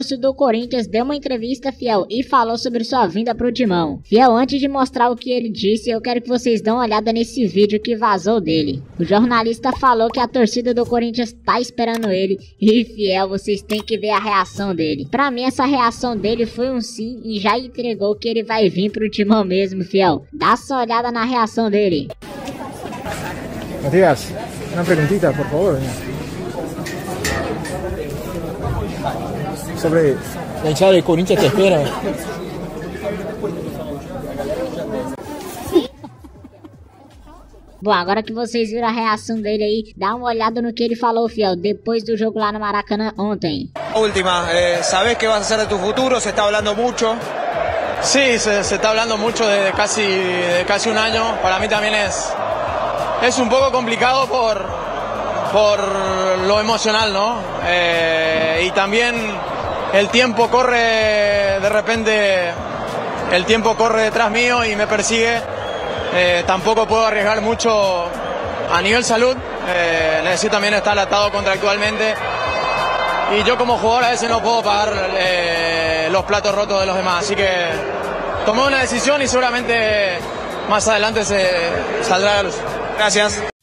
do Corinthians deu uma entrevista, fiel, e falou sobre sua vinda pro Timão. Fiel, antes de mostrar o que ele disse, eu quero que vocês dêem uma olhada nesse vídeo que vazou dele. O jornalista falou que a torcida do Corinthians tá esperando ele, e fiel, vocês têm que ver a reação dele. Pra mim, essa reação dele foi um sim e já entregou que ele vai vir pro Timão mesmo, fiel. Dá só olhada na reação dele. Matías, una preguntita, por favor. Sobre la hinchada de Corinthians te espera. Bom, agora que vocês viram a reação dele aí, dá uma olhada no que ele falou, fiel, depois do jogo lá no Maracanã ontem. Última, ¿sabés qué vas a hacer de tu futuro? Se está hablando mucho. Sí, se está hablando mucho de casi un año. Para mí también es un poco complicado por lo emocional, ¿no? Y también el tiempo corre, de repente el tiempo corre detrás mío y me persigue. Tampoco puedo arriesgar mucho a nivel salud. Necesito también estar atado contractualmente. Y yo como jugador a veces no puedo pagar los platos rotos de los demás. Así que tomé una decisión y seguramente más adelante se saldrá a la luz. Gracias.